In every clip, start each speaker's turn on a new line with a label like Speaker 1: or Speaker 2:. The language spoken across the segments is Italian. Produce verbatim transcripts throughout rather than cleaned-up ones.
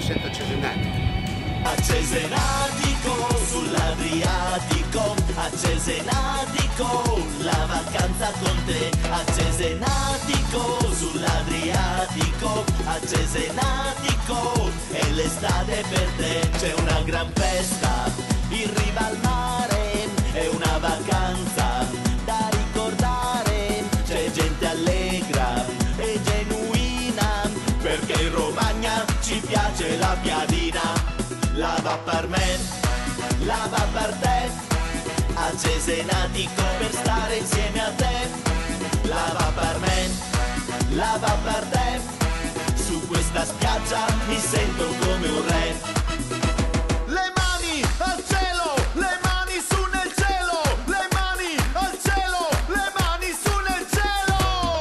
Speaker 1: sento Cesenatico.
Speaker 2: A Cesenatico, sull'Adriatico, a Cesenatico, la vacanza con te. A Cesenatico, sull'Adriatico, a Cesenatico, è l'estate per te. C'è una gran festa in riva al mare, è una vacanza da ricordare. C'è gente allegra e genuina, perché in Romagna ci piace la piadina. La va per me, la va per te, a Cesenatico per stare insieme a te. La va per me, la va per te, su questa spiaggia mi sento come un re. Le mani al cielo, le mani su nel cielo, le mani al cielo, le mani su nel cielo.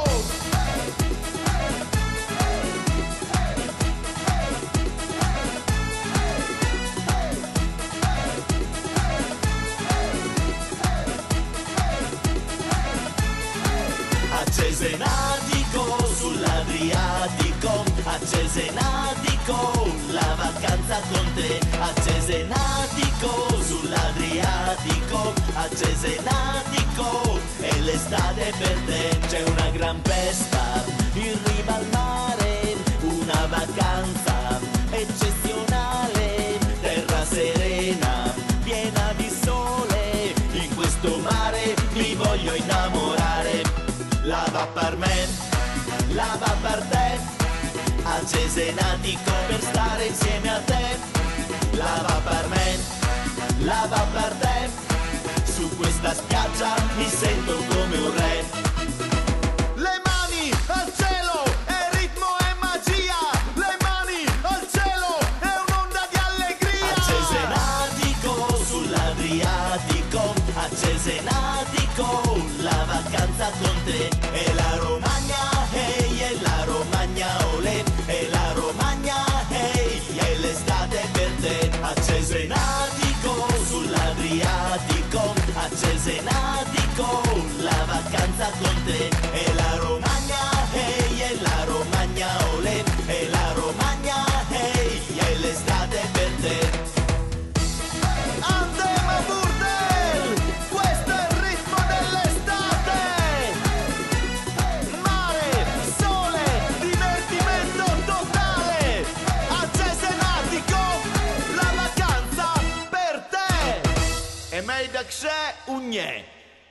Speaker 2: A Cesenatico, sull'Adriatico, a Cesenatico, la vacanza con te. A Cesenatico, sull'Adriatico, a Cesenatico, è l'estate per te. C'è una gran festa in riva al mare, una vacanza eccezionale, terra serena, piena di sole, in questo mare mi voglio innamorare. La va per me, la va per te, a Cesenatico per stare insieme a te. La va per me, la va per te, su questa spiaggia mi sento come un re. Le mani al cielo, è ritmo e magia, le mani al cielo, è un'onda di allegria. A Cesenatico, sull'Adriatico, a Cesenatico, la vacanza con te. E la Romagna, ehi, e la Romagna, olè, e la Romagna, ehi, è l'estate per te. A Cesenatico, sull'Adriatico, a Cesenatico, la vacanza con te. E la Romagna, ehi, e la Romagna, olè, e la Romagna, ehi, è l'estate per te. Andiamo a Burdel, questo è il ritmo dell'estate. Mare, sole, divertimento totale. A Cesenatico, la vacanza per te. E meida c'è ugnè.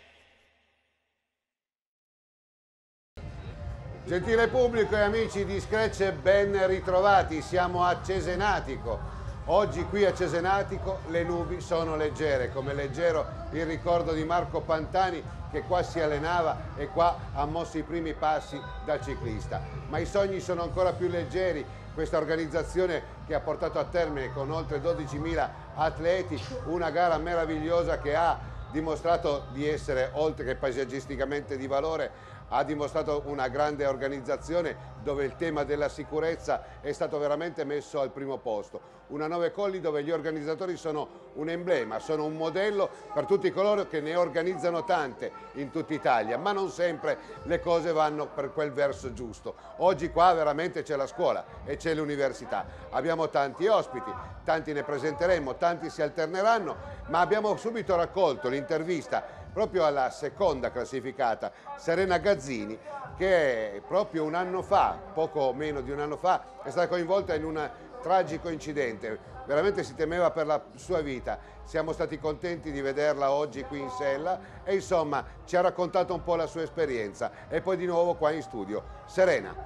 Speaker 1: Gentile pubblico e amici di Scratch, ben ritrovati. Siamo a Cesenatico. Oggi qui a Cesenatico le nubi sono leggere, come leggero il ricordo di Marco Pantani che qua si allenava e qua ha mosso i primi passi da ciclista. Ma i sogni sono ancora più leggeri. Questa organizzazione che ha portato a termine con oltre dodicimila atleti una gara meravigliosa che ha dimostrato di essere, oltre che paesaggisticamente di valore, ha dimostrato una grande organizzazione dove il tema della sicurezza è stato veramente messo al primo posto. Una Nove Colli dove gli organizzatori sono un emblema, sono un modello per tutti coloro che ne organizzano tante in tutta Italia, ma non sempre le cose vanno per quel verso giusto. Oggi qua veramente c'è la scuola e c'è l'università. Abbiamo tanti ospiti, tanti ne presenteremo, tanti si alterneranno, ma abbiamo subito raccolto l'intervista proprio alla seconda classificata, Serena Gazzini, che proprio un anno fa, poco meno di un anno fa, è stata coinvolta in un tragico incidente. Veramente si temeva per la sua vita. Siamo stati contenti di vederla oggi qui in sella e insomma ci ha raccontato un po' la sua esperienza. E poi di nuovo qua in studio. Serena.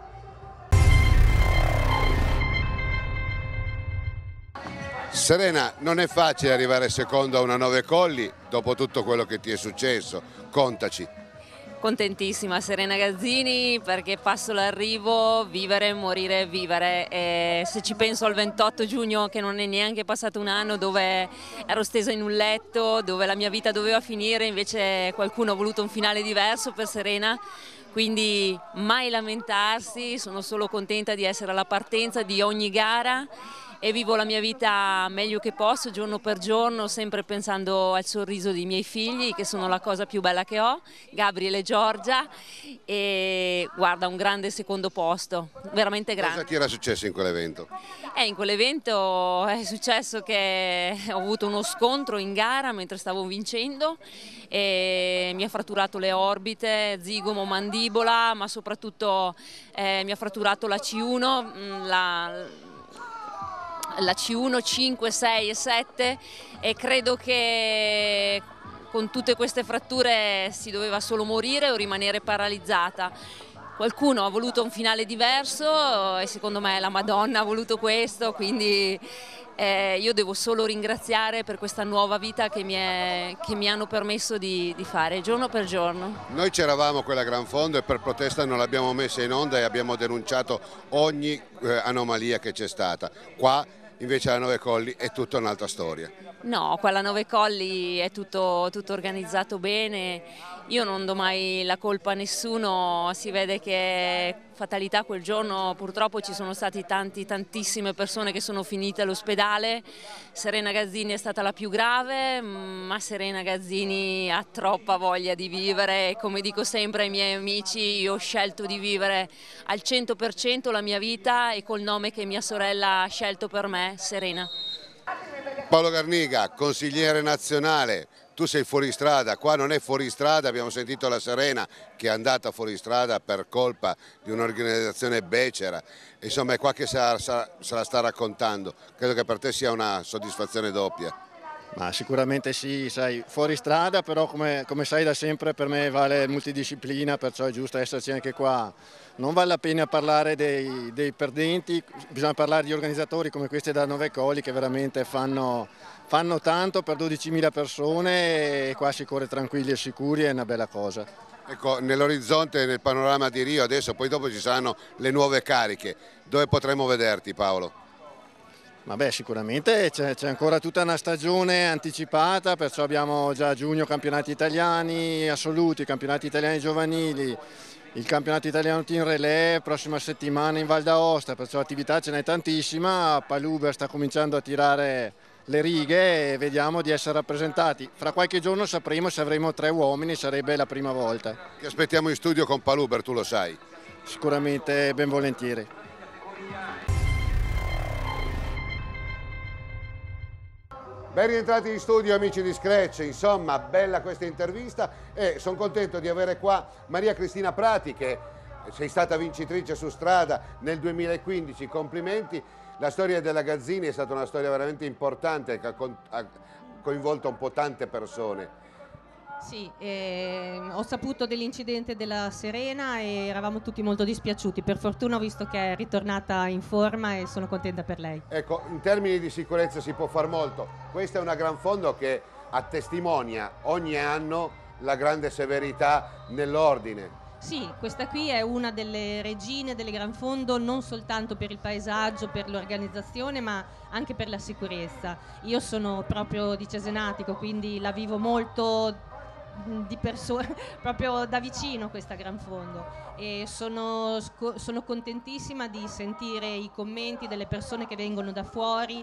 Speaker 1: Serena, non è facile arrivare secondo a una Nove Colli dopo tutto quello che ti è successo, contaci.
Speaker 3: Contentissima, Serena Gazzini, perché passo l'arrivo, vivere, morire, vivere. E se ci penso al ventotto giugno, che non è neanche passato un anno, dove ero stesa in un letto, dove la mia vita doveva finire, invece qualcuno ha voluto un finale diverso per Serena. Quindi mai lamentarsi, sono solo contenta di essere alla partenza di ogni gara e vivo la mia vita meglio che posso, giorno per giorno, sempre pensando al sorriso dei miei figli, che sono la cosa più bella che ho, Gabriele e Giorgia, e guarda, un grande secondo posto, veramente grande.
Speaker 1: Cosa ti era successo in quell'evento?
Speaker 3: Eh, in quell'evento è successo che ho avuto uno scontro in gara mentre stavo vincendo e mi ha fratturato le orbite, zigomo, mandibola, ma soprattutto eh, mi ha fratturato la C uno, la, la C uno, cinque, sei e sette, e credo che con tutte queste fratture si doveva solo morire o rimanere paralizzata. Qualcuno ha voluto un finale diverso e secondo me la Madonna ha voluto questo, quindi eh, io devo solo ringraziare per questa nuova vita che mi, è, che mi hanno permesso di, di fare giorno per giorno.
Speaker 1: Noi c'eravamo a quella Gran Fondo e per protesta non l'abbiamo messa in onda e abbiamo denunciato ogni eh, anomalia che c'è stata. Qua invece alla Nove Colli è tutta un'altra storia.
Speaker 3: No, qua alla Nove Colli è tutto, tutto organizzato bene, io non do mai la colpa a nessuno, si vede che fatalità quel giorno, purtroppo ci sono stati tanti, tantissime persone che sono finite all'ospedale. Serena Gazzini è stata la più grave, ma Serena Gazzini ha troppa voglia di vivere e come dico sempre ai miei amici, io ho scelto di vivere al cento per cento la mia vita e col nome che mia sorella ha scelto per me, Serena.
Speaker 1: Paolo Garniga, consigliere nazionale, tu sei fuori strada, qua non è fuori strada, abbiamo sentito la Serena che è andata fuori strada per colpa di un'organizzazione becera, insomma è qua che se la, se la sta raccontando, credo che per te sia una soddisfazione doppia.
Speaker 4: Ma sicuramente sì, sai, fuori strada, però come, come sai da sempre per me vale multidisciplina, perciò è giusto esserci anche qua. Non vale la pena parlare dei, dei perdenti, bisogna parlare di organizzatori come questi da Nove Colli che veramente fanno, fanno tanto per dodicimila persone e qua si corre tranquilli e sicuri, è una bella cosa.
Speaker 1: Ecco, nell'orizzonte, nel panorama di Rio adesso, poi dopo ci saranno le nuove cariche, dove potremo vederti Paolo?
Speaker 4: Vabbè, sicuramente c'è ancora tutta una stagione anticipata, perciò abbiamo già a giugno campionati italiani assoluti, campionati italiani giovanili, il campionato italiano team relay, prossima settimana in Val d'Aosta, perciò attività ce n'è tantissima, Paluber sta cominciando a tirare le righe e vediamo di essere rappresentati. Fra qualche giorno sapremo se avremo tre uomini, sarebbe la prima volta.
Speaker 1: Ti aspettiamo in studio con Paluber, tu lo sai.
Speaker 4: Sicuramente ben volentieri.
Speaker 1: Ben rientrati in studio amici di Scratch, insomma bella questa intervista e sono contento di avere qua Maria Cristina Prati che sei stata vincitrice su strada nel duemilaquindici, complimenti. La storia della Gazzini è stata una storia veramente importante che ha coinvolto un po' tante persone.
Speaker 5: Sì, eh, ho saputo dell'incidente della Serena e eravamo tutti molto dispiaciuti. Per fortuna ho visto che è ritornata in forma e sono contenta per lei.
Speaker 1: Ecco, in termini di sicurezza si può far molto. Questa è una Gran Fondo che attestimonia ogni anno la grande severità nell'ordine.
Speaker 5: Sì, questa qui è una delle regine delle Gran Fondo, non soltanto per il paesaggio, per l'organizzazione, ma anche per la sicurezza. Io sono proprio di Cesenatico, quindi la vivo molto di persone, proprio da vicino questa Gran Fondo e sono, sono contentissima di sentire i commenti delle persone che vengono da fuori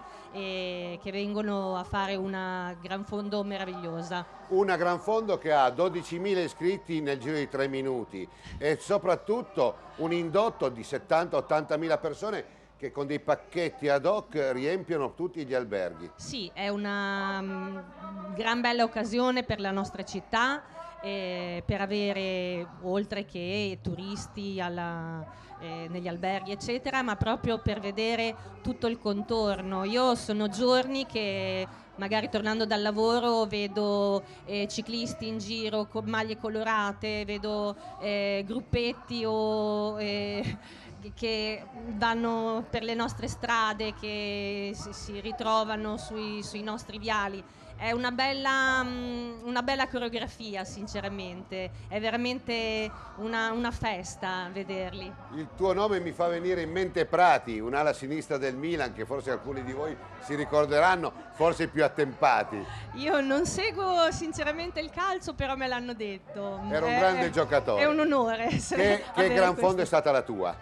Speaker 5: e che vengono a fare una Gran Fondo meravigliosa.
Speaker 1: Una Gran Fondo che ha dodicimila iscritti nel giro di tre minuti e soprattutto un indotto di settanta ottantamila persone che con dei pacchetti ad hoc riempiono tutti gli alberghi.
Speaker 5: Sì, è una um, gran bella occasione per la nostra città, eh, per avere, oltre che turisti alla, eh, negli alberghi eccetera, ma proprio per vedere tutto il contorno. Io sono giorni che magari tornando dal lavoro vedo eh, ciclisti in giro con maglie colorate, vedo eh, gruppetti o... Eh, che vanno per le nostre strade, che si, si ritrovano sui, sui nostri viali. È una bella, una bella coreografia, sinceramente, è veramente una, una festa vederli.
Speaker 1: Il tuo nome mi fa venire in mente Prati, un'ala sinistra del Milan che forse alcuni di voi si ricorderanno, forse più attempati.
Speaker 5: Io non seguo sinceramente il calcio, però me l'hanno detto.
Speaker 1: Era un
Speaker 5: è,
Speaker 1: grande giocatore.
Speaker 5: È un onore.
Speaker 1: Che, che Gran Fondo è stata la tua?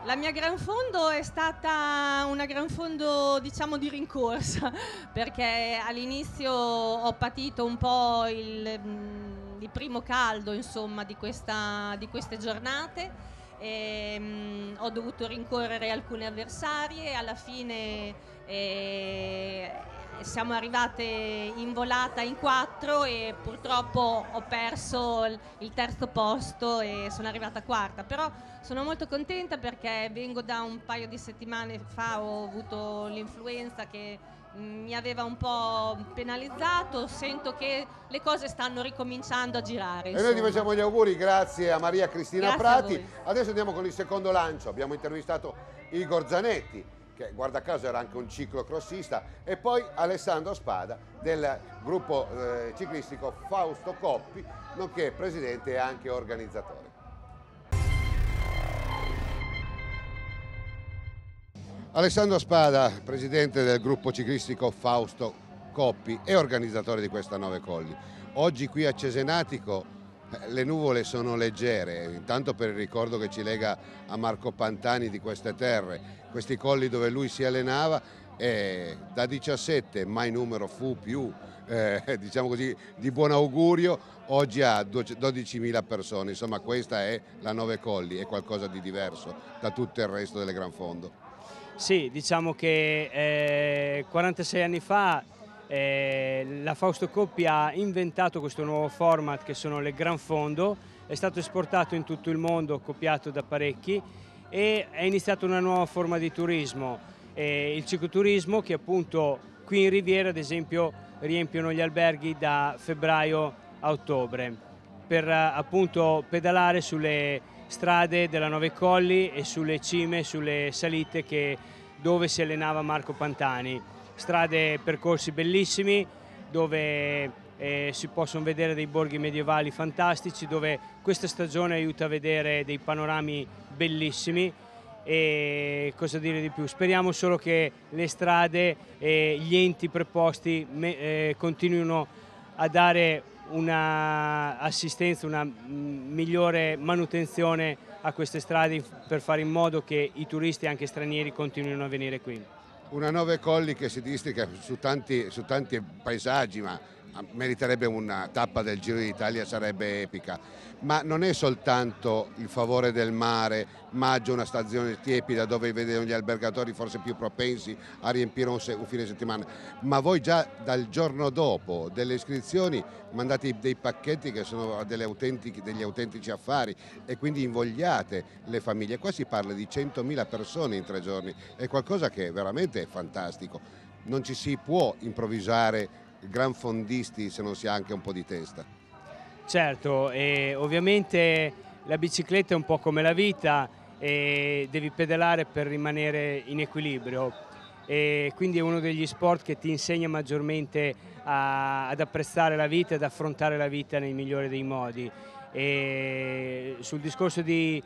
Speaker 5: La mia gran fondo è stata una gran fondo, diciamo, di rincorsa, perché all'inizio ho patito un po' il, il primo caldo, insomma, di, questa, di queste giornate. E, mh, ho dovuto rincorrere alcune avversarie e alla fine eh, siamo arrivate in volata in quattro e purtroppo ho perso il, il terzo posto e sono arrivata quarta, però sono molto contenta perché vengo da un paio di settimane fa, ho avuto l'influenza che mi aveva un po' penalizzato, sento che le cose stanno ricominciando a girare.
Speaker 1: Insomma. E noi ti facciamo gli auguri, grazie a Maria Cristina
Speaker 5: Grazie
Speaker 1: Prati. Adesso andiamo con il secondo lancio, abbiamo intervistato Igor Zanetti, che guarda caso era anche un ciclocrossista, e poi Alessandro Spada del gruppo eh, ciclistico Fausto Coppi, nonché presidente e anche organizzatore. Alessandro Spada, presidente del gruppo ciclistico Fausto Coppi e organizzatore di questa Nove Colli. Oggi qui a Cesenatico eh, le nuvole sono leggere, intanto per il ricordo che ci lega a Marco Pantani di queste terre, questi colli dove lui si allenava, e da diciassette mai numero fu più, eh, diciamo così, di buon augurio, oggi ha dodicimila persone, insomma questa è la Nove Colli, è qualcosa di diverso da tutto il resto delle Gran Fondo.
Speaker 6: Sì, diciamo che eh, quarantasei anni fa eh, la Fausto Coppi ha inventato questo nuovo format che sono le Gran Fondo, è stato esportato in tutto il mondo, copiato da parecchi, e è iniziata una nuova forma di turismo, eh, il cicloturismo, che appunto qui in Riviera ad esempio riempiono gli alberghi da febbraio a ottobre per appunto pedalare sulle strade della Nove Colli e sulle cime, sulle salite che, dove si allenava Marco Pantani. Strade, percorsi bellissimi dove eh, si possono vedere dei borghi medievali fantastici, dove questa stagione aiuta a vedere dei panorami bellissimi. E cosa dire di più? Speriamo solo che le strade e gli enti preposti me, eh, continuino a dare una assistenza, una migliore manutenzione a queste strade per fare in modo che i turisti anche stranieri continuino a venire qui.
Speaker 1: Una Nove Colli che si distica su tanti, su tanti paesaggi, ma meriterebbe una tappa del Giro d'Italia, sarebbe epica, ma non è soltanto il favore del mare, maggio, una stazione tiepida dove vedono gli albergatori forse più propensi a riempire un, un fine settimana, ma voi già dal giorno dopo delle iscrizioni mandate dei pacchetti che sono delle autentiche, degli autentici affari, e quindi invogliate le famiglie. Qua si parla di centomila persone in tre giorni, è qualcosa che veramente è fantastico, non ci si può improvvisare gran fondisti se non si ha anche un po' di testa.
Speaker 6: Certo, e ovviamente la bicicletta è un po' come la vita e devi pedalare per rimanere in equilibrio, e quindi è uno degli sport che ti insegna maggiormente a, ad apprezzare la vita, ad affrontare la vita nel migliore dei modi. E sul discorso di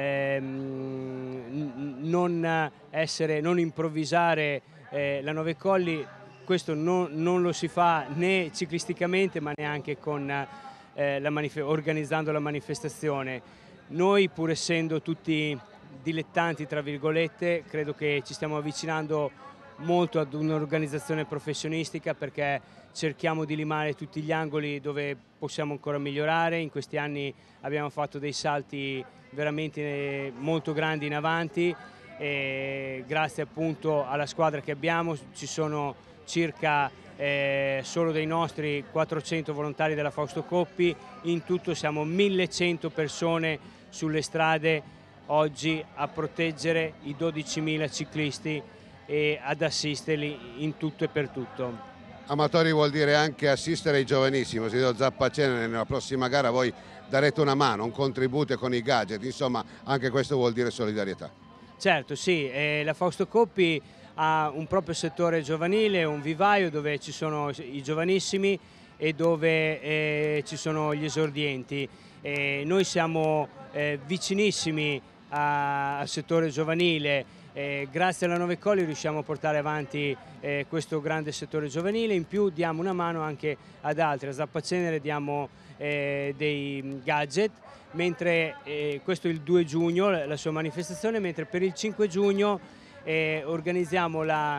Speaker 6: ehm, non essere, non improvvisare eh, la Nove Colli, questo non, non lo si fa né ciclisticamente ma neanche con, eh, la organizzando la manifestazione. Noi, pur essendo tutti dilettanti tra virgolette, credo che ci stiamo avvicinando molto ad un'organizzazione professionistica, perché cerchiamo di limare tutti gli angoli dove possiamo ancora migliorare. In questi anni abbiamo fatto dei salti veramente molto grandi in avanti e grazie appunto alla squadra che abbiamo ci sono circa eh, solo dei nostri quattrocento volontari della Fausto Coppi, in tutto siamo millecento persone sulle strade oggi a proteggere i dodicimila ciclisti e ad assisterli in tutto e per tutto.
Speaker 1: Amatori vuol dire anche assistere i giovanissimi, si do Zappacene, nella prossima gara voi darete una mano, un contributo con i gadget, insomma anche questo vuol dire solidarietà.
Speaker 6: Certo, sì, eh, la Fausto Coppi ha un proprio settore giovanile, un vivaio dove ci sono i giovanissimi e dove eh, ci sono gli esordienti. E noi siamo eh, vicinissimi a, al settore giovanile Eh, grazie alla Nove Colli riusciamo a portare avanti eh, questo grande settore giovanile, in più diamo una mano anche ad altri. A Zappacenere diamo eh, dei gadget, mentre eh, questo è il due giugno, la sua manifestazione, mentre per il cinque giugno eh, organizziamo la,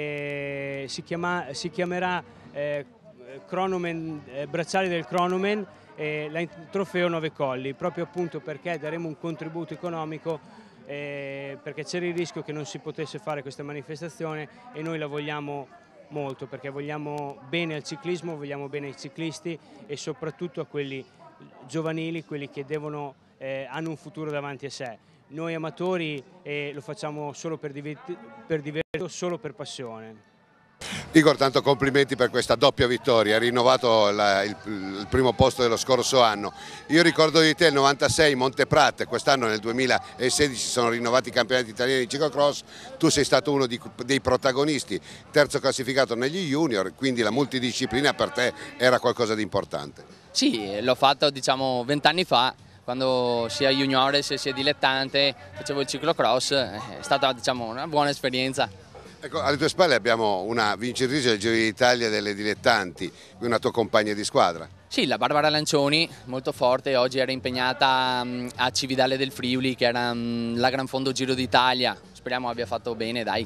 Speaker 6: eh, si, chiama, si chiamerà eh, Cronomen, eh, Bracciali del Cronomen, eh, la, trofeo Nove Colli, proprio appunto perché daremo un contributo economico, Eh, perché c'era il rischio che non si potesse fare questa manifestazione e noi la vogliamo molto, perché vogliamo bene al ciclismo, vogliamo bene ai ciclisti e soprattutto a quelli giovanili, quelli che devono, eh, hanno un futuro davanti a sé. Noi amatori eh, lo facciamo solo per divertimento, solo per passione.
Speaker 1: Igor, tanto complimenti per questa doppia vittoria, hai rinnovato la, il, il primo posto dello scorso anno. Io ricordo di te il novantasei Monteprat, quest'anno nel duemilasedici sono rinnovati i campionati italiani di ciclocross, tu sei stato uno di, dei protagonisti, terzo classificato negli junior, quindi la multidisciplina per te era qualcosa di importante.
Speaker 7: Sì, l'ho fatto diciamo vent'anni fa, quando sia juniores sia dilettante facevo il ciclocross, è stata diciamo una buona esperienza.
Speaker 1: Ecco, alle tue spalle abbiamo una vincitrice del Giro d'Italia delle dilettanti, una tua compagna di squadra.
Speaker 7: Sì, la Barbara Lancioni, molto forte, oggi era impegnata a Cividale del Friuli, che era la Gran Fondo Giro d'Italia, speriamo abbia fatto bene, dai.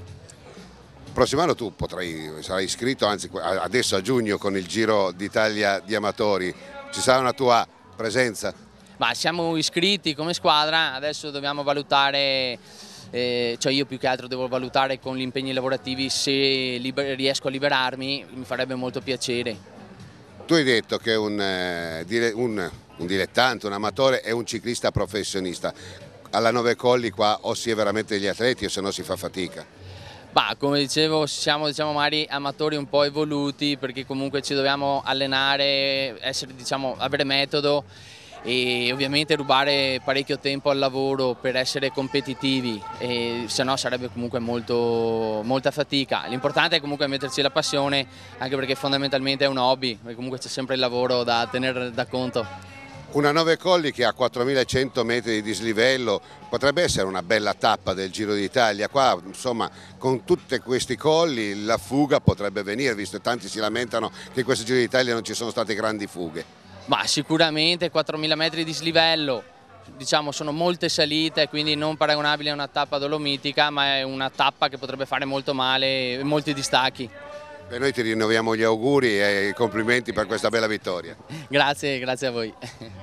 Speaker 1: Il prossimo anno tu potrai, sarai iscritto, anzi adesso a giugno con il Giro d'Italia di amatori, ci sarà una tua presenza?
Speaker 7: Ma siamo iscritti come squadra, adesso dobbiamo valutare... Eh, cioè io più che altro devo valutare con gli impegni lavorativi se riesco a liberarmi, mi farebbe molto piacere.
Speaker 1: Tu hai detto che un, eh, un, un dilettante, un amatore è un ciclista professionista. Alla Nove Colli qua o si è veramente degli atleti o se no si fa fatica.
Speaker 7: Bah, come dicevo siamo diciamo, magari amatori un po' evoluti perché comunque ci dobbiamo allenare, essere, diciamo, avere metodo e ovviamente rubare parecchio tempo al lavoro per essere competitivi, e se no sarebbe comunque molto, molta fatica. L'importante è comunque metterci la passione, anche perché fondamentalmente è un hobby e comunque c'è sempre il lavoro da tenere da conto.
Speaker 1: Una Nove Colli che ha quattromilacento metri di dislivello potrebbe essere una bella tappa del Giro d'Italia. Qua insomma con tutti questi colli la fuga potrebbe venire, visto che tanti si lamentano che in questo Giro d'Italia non ci sono state grandi fughe.
Speaker 7: Ma sicuramente quattromila metri di dislivello, diciamo sono molte salite, quindi non paragonabile a una tappa dolomitica, ma è una tappa che potrebbe fare molto male e molti distacchi.
Speaker 1: E noi ti rinnoviamo gli auguri e i complimenti per questa bella vittoria.
Speaker 7: Grazie, grazie a voi.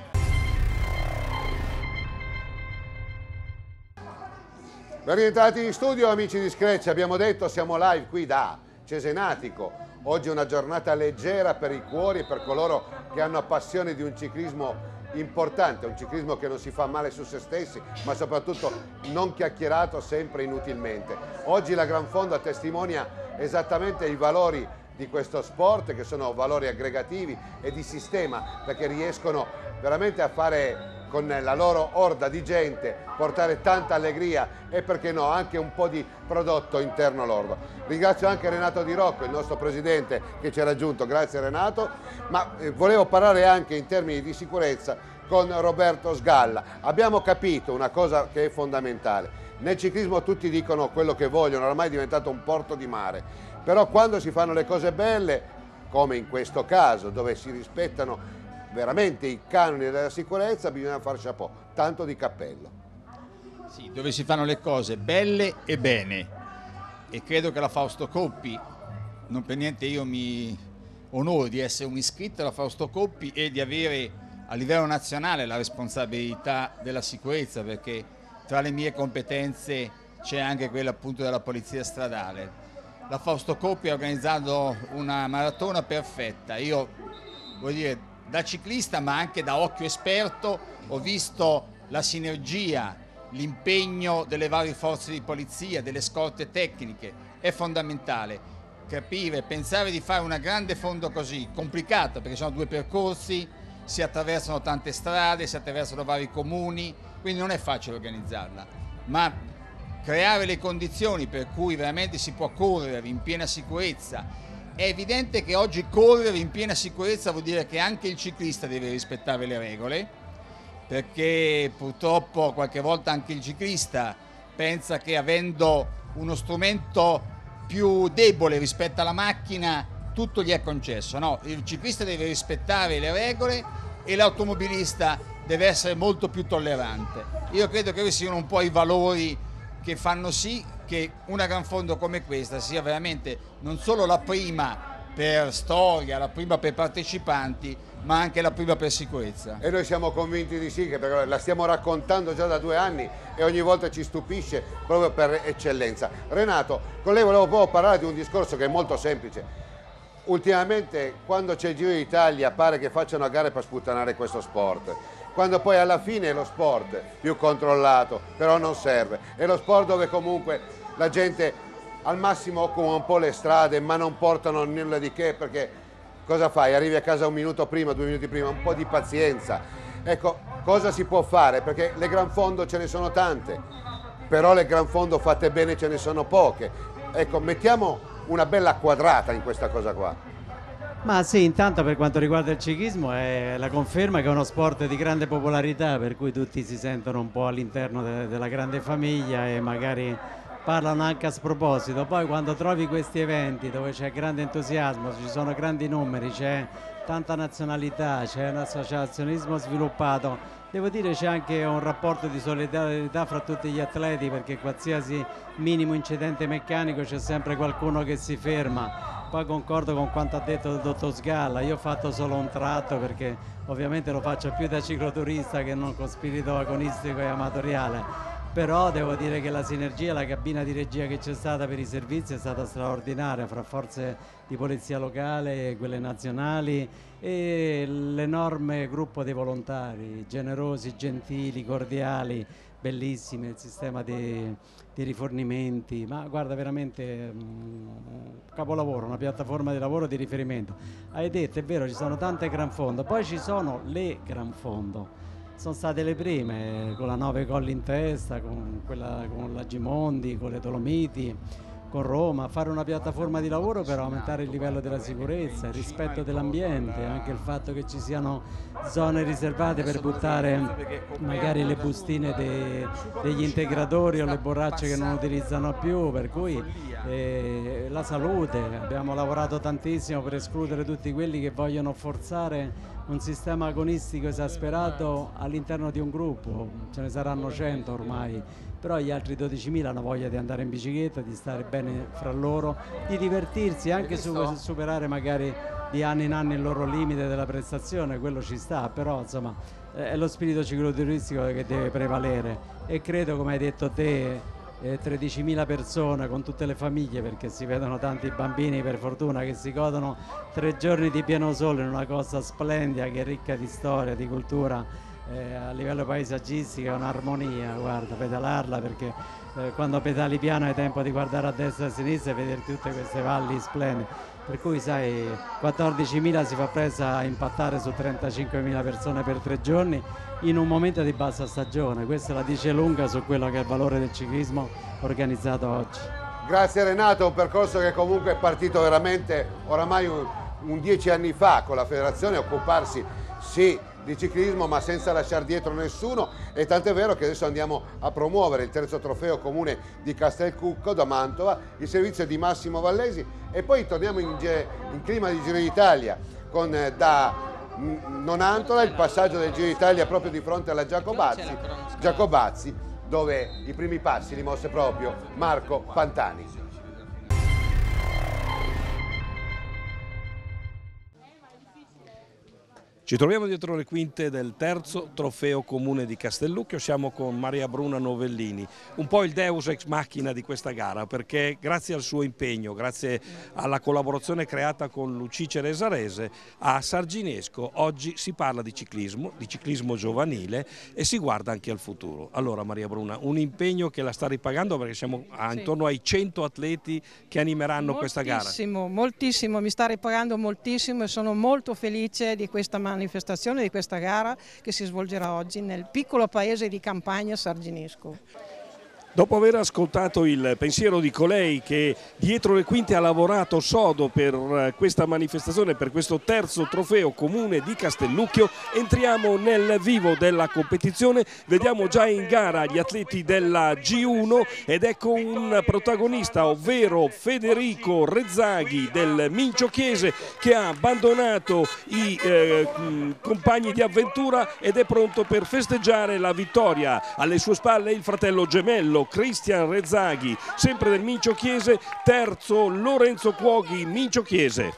Speaker 1: Ben rientrati in studio amici di Scratch, abbiamo detto siamo live qui da Cesenatico. Oggi è una giornata leggera per i cuori e per coloro che hanno passione di un ciclismo importante, un ciclismo che non si fa male su se stessi, ma soprattutto non chiacchierato sempre inutilmente. Oggi la Gran Fondo testimonia esattamente i valori di questo sport, che sono valori aggregativi e di sistema, perché riescono veramente a fare con la loro orda di gente, portare tanta allegria e perché no anche un po' di prodotto interno lordo. Ringrazio anche Renato Di Rocco, il nostro presidente, che ci ha raggiunto, grazie Renato, ma eh, volevo parlare anche in termini di sicurezza con Roberto Sgalla. Abbiamo capito una cosa che è fondamentale, nel ciclismo tutti dicono quello che vogliono, ormai è diventato un porto di mare, però quando si fanno le cose belle, come in questo caso dove si rispettano veramente i canoni della sicurezza, bisogna fare chapeau, tanto di cappello.
Speaker 8: Sì, dove si fanno le cose belle e bene, e credo che la Fausto Coppi, non per niente io mi onoro di essere un iscritto alla Fausto Coppi e di avere a livello nazionale la responsabilità della sicurezza, perché tra le mie competenze c'è anche quella appunto della polizia stradale. La Fausto Coppi ha organizzato una maratona perfetta, io voglio dire da ciclista ma anche da occhio esperto ho visto la sinergia, l'impegno delle varie forze di polizia, delle scorte tecniche, è fondamentale capire, pensare di fare una grande fondo così, complicata perché sono due percorsi, si attraversano tante strade, si attraversano vari comuni, quindi non è facile organizzarla, ma creare le condizioni per cui veramente si può correre in piena sicurezza. È evidente che oggi correre in piena sicurezza vuol dire che anche il ciclista deve rispettare le regole, perché purtroppo qualche volta anche il ciclista pensa che avendo uno strumento più debole rispetto alla macchina tutto gli è concesso. No, il ciclista deve rispettare le regole e l'automobilista deve essere molto più tollerante. Io credo che siano un po' i valori che fanno sì che una Gran Fondo come questa sia veramente non solo la prima per storia, la prima per partecipanti, ma anche la prima per sicurezza.
Speaker 1: E noi siamo convinti di sì, che perché la stiamo raccontando già da due anni e ogni volta ci stupisce proprio per eccellenza. Renato, con lei volevo proprio parlare di un discorso che è molto semplice. Ultimamente quando c'è il Giro d'Italia pare che facciano a gare per sputtanare questo sport, quando poi alla fine è lo sport più controllato, però non serve, è lo sport dove comunque la gente al massimo occupa un po' le strade ma non portano nulla di che, perché cosa fai? Arrivi a casa un minuto prima, due minuti prima, un po' di pazienza. Ecco, cosa si può fare? Perché le Gran Fondo ce ne sono tante, però le Gran Fondo fatte bene ce ne sono poche. Ecco, mettiamo una bella quadrata in questa cosa qua.
Speaker 9: Ma sì, intanto per quanto riguarda il ciclismo è la conferma che è uno sport di grande popolarità, per cui tutti si sentono un po' all'interno de della grande famiglia e magari parlano anche a sproposito. Poi quando trovi questi eventi dove c'è grande entusiasmo, ci sono grandi numeri, c'è tanta nazionalità, c'è un associazionismo sviluppato, devo dire c'è anche un rapporto di solidarietà fra tutti gli atleti, perché qualsiasi minimo incidente meccanico c'è sempre qualcuno che si ferma. Poi concordo con quanto ha detto il dottor Sgalla, io ho fatto solo un tratto perché ovviamente lo faccio più da cicloturista che non con spirito agonistico e amatoriale, però devo dire che la sinergia, la cabina di regia che c'è stata per i servizi è stata straordinaria fra forze di polizia locale, quelle nazionali e l'enorme gruppo dei volontari, generosi, gentili, cordiali, bellissimi, il sistema di, di rifornimenti, ma guarda veramente un capolavoro, una piattaforma di lavoro di riferimento. Hai detto, è vero, ci sono tante Gran Fondo, poi ci sono le Gran Fondo, sono state le prime, con la Nove Colli in testa, con, quella, con la Gimondi, con le Dolomiti, con Roma, fare una piattaforma di lavoro per aumentare il livello della sicurezza, il rispetto dell'ambiente, anche il fatto che ci siano zone riservate per buttare magari le bustine de, degli integratori o le borracce che non utilizzano più, per cui eh, la salute, abbiamo lavorato tantissimo per escludere tutti quelli che vogliono forzare un sistema agonistico esasperato all'interno di un gruppo, ce ne saranno cento ormai, però gli altri dodicimila hanno voglia di andare in bicicletta, di stare bene fra loro, di divertirsi, anche su superare magari di anno in anno il loro limite della prestazione, quello ci sta, però insomma è lo spirito cicloturistico che deve prevalere e credo, come hai detto te, eh, tredicimila persone con tutte le famiglie, perché si vedono tanti bambini per fortuna che si godono tre giorni di pieno sole in una costa splendida che è ricca di storia, di cultura. Eh, a livello paesaggistico è un'armonia, guarda, pedalarla, perché eh, quando pedali piano hai tempo di guardare a destra e a sinistra e vedere tutte queste valli splendide, per cui sai, quattordicimila si fa presto a impattare su trentacinquemila persone per tre giorni in un momento di bassa stagione. Questa la dice lunga su quello che è il valore del ciclismo organizzato oggi.
Speaker 1: Grazie Renato, un percorso che comunque è partito veramente oramai un, un dieci anni fa con la federazione a occuparsi sì di ciclismo ma senza lasciare dietro nessuno, e tant'è vero che adesso andiamo a promuovere il terzo trofeo comune di Castelcucco da Mantova, il servizio di Massimo Vallesi, e poi torniamo in, in clima di Giro d'Italia con eh, da Nonantola il passaggio del Giro d'Italia proprio di fronte alla Giacobazzi, Giacobazzi dove i primi passi li mosse proprio Marco Pantani.
Speaker 10: Ci troviamo dietro le quinte del terzo trofeo comune di Castellucchio, siamo con Maria Bruna Novellini, un po' il deus ex machina di questa gara, perché grazie al suo impegno, grazie alla collaborazione creata con Lucice Resarese, a Sarginesco oggi si parla di ciclismo, di ciclismo giovanile e si guarda anche al futuro. Allora Maria Bruna, un impegno che la sta ripagando, perché siamo a, intorno ai cento atleti che animeranno questa gara.
Speaker 11: Moltissimo, moltissimo, mi sta ripagando moltissimo e sono molto felice di questa manifestazione, di questa gara che si svolgerà oggi nel piccolo paese di campagna Sarginesco.
Speaker 10: Dopo aver ascoltato il pensiero di colei che dietro le quinte ha lavorato sodo per questa manifestazione, per questo terzo trofeo comune di Castellucchio, entriamo nel vivo della competizione. Vediamo già in gara gli atleti della G uno ed ecco un protagonista, ovvero Federico Rezzaghi del Mincio Chiese, che ha abbandonato i eh, compagni di avventura ed è pronto per festeggiare la vittoria. Alle sue spalle il fratello gemello Cristian Rezzaghi, sempre del Mincio Chiese, terzo Lorenzo Cuoghi, Mincio Chiese.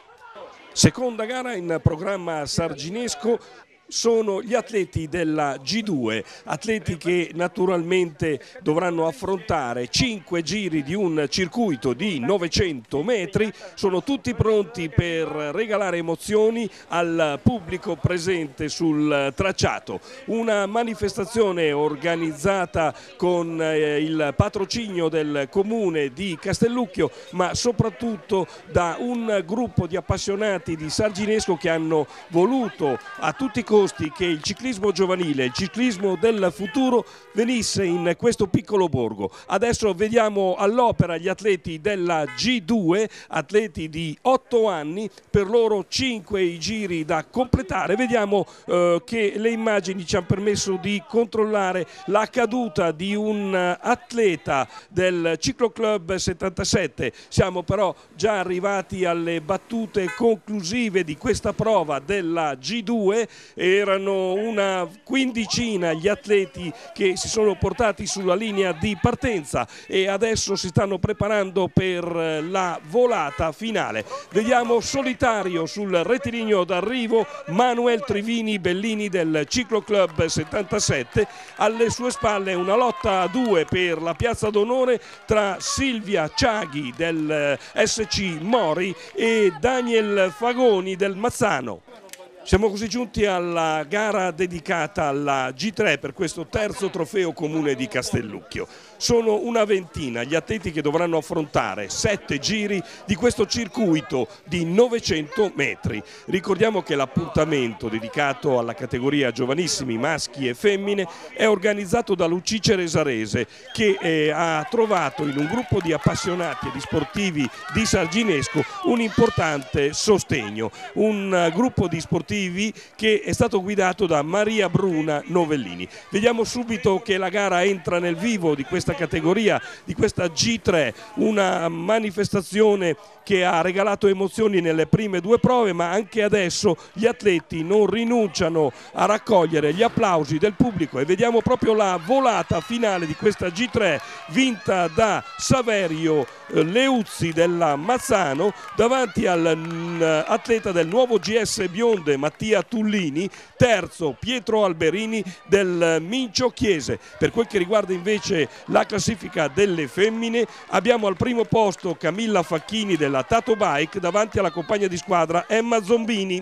Speaker 10: Seconda gara in programma sarginesco sono gli atleti della G due, atleti che naturalmente dovranno affrontare cinque giri di un circuito di novecento metri, sono tutti pronti per regalare emozioni al pubblico presente sul tracciato. Una manifestazione organizzata con il patrocinio del comune di Castellucchio, ma soprattutto da un gruppo di appassionati di sarginesco che hanno voluto a tutti i costi che il ciclismo giovanile, il ciclismo del futuro venisse in questo piccolo borgo. Adesso vediamo all'opera gli atleti della G due, atleti di otto anni, per loro cinque i giri da completare. Vediamo eh, che le immagini ci hanno permesso di controllare la caduta di un atleta del Cicloclub settantasette. Siamo però già arrivati alle battute conclusive di questa prova della G due. Erano una quindicina gli atleti che si sono portati sulla linea di partenza e adesso si stanno preparando per la volata finale. Vediamo solitario sul rettilineo d'arrivo Manuel Trivini Bellini del Cicloclub settantasette, alle sue spalle una lotta a due per la piazza d'onore tra Silvia Ciaghi del S C Mori e Daniel Fagoni del Mazzano. Siamo così giunti alla gara dedicata alla G tre per questo terzo trofeo comune di Castellucchio. Sono una ventina gli atleti che dovranno affrontare sette giri di questo circuito di novecento metri. Ricordiamo che l'appuntamento dedicato alla categoria giovanissimi maschi e femmine è organizzato da Luci Ceresarese, che eh, ha trovato in un gruppo di appassionati e di sportivi di sarginesco un importante sostegno, un uh, gruppo di sportivi che è stato guidato da Maria Bruna Novellini. Vediamo subito che la gara entra nel vivo di questa categoria, di questa G tre, una manifestazione che ha regalato emozioni nelle prime due prove, ma anche adesso gli atleti non rinunciano a raccogliere gli applausi del pubblico e vediamo proprio la volata finale di questa G tre vinta da Saverio Leuzzi della Mazzano davanti all'atleta del nuovo G S Bionde Mattia Tullini, terzo Pietro Alberini del Mincio Chiese. Per quel che riguarda invece la classifica delle femmine, abbiamo al primo posto Camilla Facchini della Tato Bike davanti alla compagna di squadra Emma Zombini.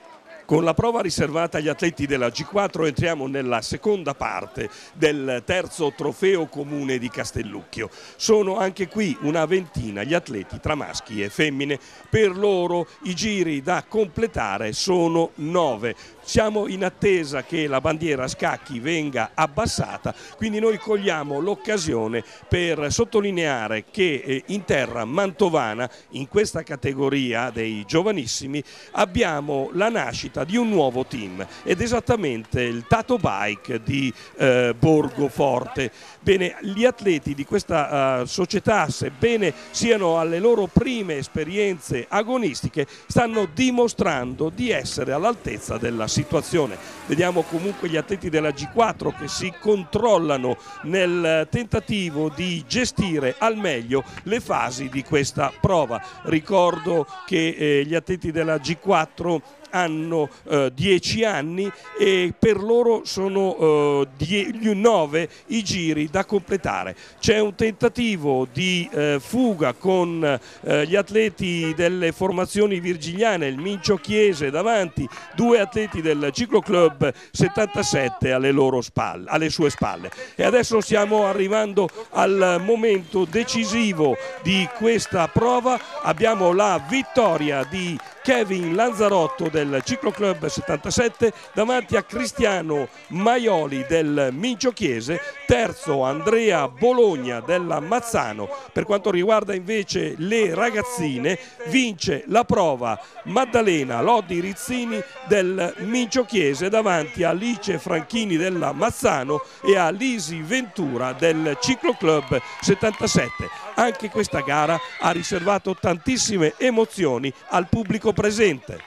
Speaker 10: Con la prova riservata agli atleti della G quattro entriamo nella seconda parte del terzo trofeo comune di Castellucchio. Sono anche qui una ventina gli atleti tra maschi e femmine, per loro i giri da completare sono nove. Siamo in attesa che la bandiera a scacchi venga abbassata, quindi noi cogliamo l'occasione per sottolineare che eh, in terra mantovana, in questa categoria dei giovanissimi, abbiamo la nascita di un nuovo team ed esattamente il Tato Bike di eh, Borgoforte. Bene, gli atleti di questa uh, società, sebbene siano alle loro prime esperienze agonistiche, stanno dimostrando di essere all'altezza della situazione. Vediamo comunque gli atleti della G quattro che si controllano nel tentativo di gestire al meglio le fasi di questa prova. Ricordo che eh, gli atleti della G quattro hanno eh, dieci anni e per loro sono eh, nove i giri da completare. C'è un tentativo di eh, fuga con eh, gli atleti delle formazioni virgiliane, il Mincio Chiese davanti, due atleti del Cicloclub settantasette alle loro spalle, alle sue spalle. E adesso stiamo arrivando al momento decisivo di questa prova. Abbiamo la vittoria di Kevin Lanzarotto del Cicloclub settantasette davanti a Cristiano Maioli del Mincio Chiese, terzo Andrea Bologna della Mazzano. Per quanto riguarda invece le ragazzine, vince la prova Maddalena Lodi Rizzini del Mincio Chiese davanti a Alice Franchini della Mazzano e a Lisi Ventura del Cicloclub settantasette. Anche questa gara ha riservato tantissime emozioni al pubblico presente.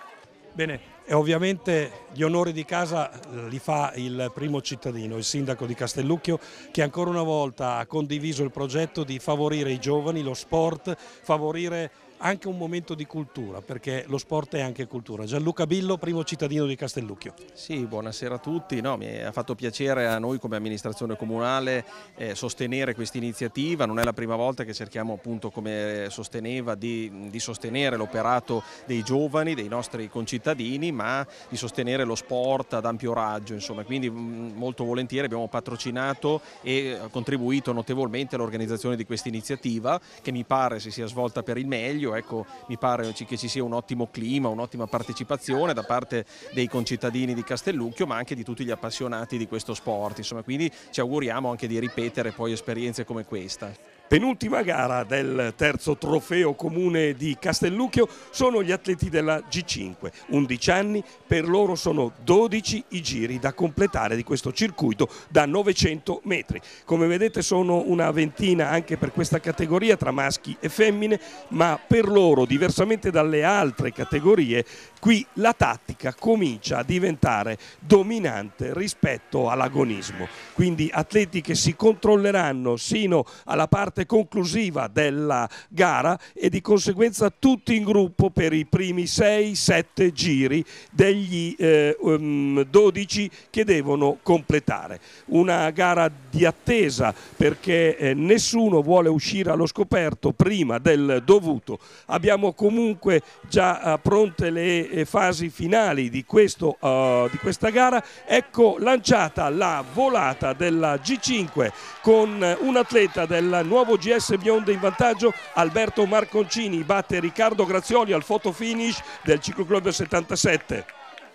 Speaker 12: Bene, e ovviamente gli onori di casa li fa il primo cittadino, il sindaco di Castellucchio, che ancora una volta ha condiviso il progetto di favorire i giovani, lo sport, favorire anche un momento di cultura, perché lo sport è anche cultura. Gianluca Billo, primo cittadino di Castellucchio.
Speaker 13: Sì, buonasera a tutti. No, mi ha fatto piacere a noi come amministrazione comunale eh, sostenere questa iniziativa. Non è la prima volta che cerchiamo, appunto, come sosteneva, di, di sostenere l'operato dei giovani, dei nostri concittadini, ma di sostenere lo sport ad ampio raggio. Insomma. Quindi mh, molto volentieri abbiamo patrocinato e contribuito notevolmente all'organizzazione di questa iniziativa, che mi pare si sia svolta per il meglio. Ecco, mi pare che ci sia un ottimo clima, un'ottima partecipazione da parte dei concittadini di Castellucchio, ma anche di tutti gli appassionati di questo sport. Insomma, quindi ci auguriamo anche di ripetere poi esperienze come questa.
Speaker 10: Penultima gara del terzo trofeo comune di Castellucchio sono gli atleti della G cinque, undici anni, per loro sono dodici i giri da completare di questo circuito da novecento metri. Come vedete sono una ventina anche per questa categoria tra maschi e femmine, ma per loro, diversamente dalle altre categorie, qui la tattica comincia a diventare dominante rispetto all'agonismo. Quindi atleti che si controlleranno sino alla parte conclusiva della gara e di conseguenza tutti in gruppo per i primi sei sette giri degli eh, um, dodici che devono completare. Una gara di attesa perché eh, nessuno vuole uscire allo scoperto prima del dovuto. Abbiamo comunque già uh, pronte le eh, fasi finali di, questo, uh, di questa gara. Ecco lanciata la volata della G cinque con un atleta del nuovo G S Bionda in vantaggio. Alberto Marconcini batte Riccardo Grazioli al photo finish del Cicloclub settantasette.